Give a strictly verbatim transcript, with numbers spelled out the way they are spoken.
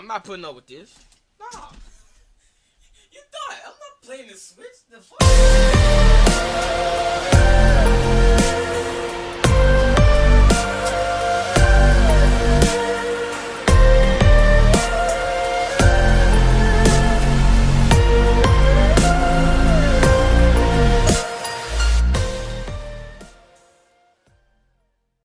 I'm not putting up with this. Nah. You thought I'm not playing the Switch? The fuck?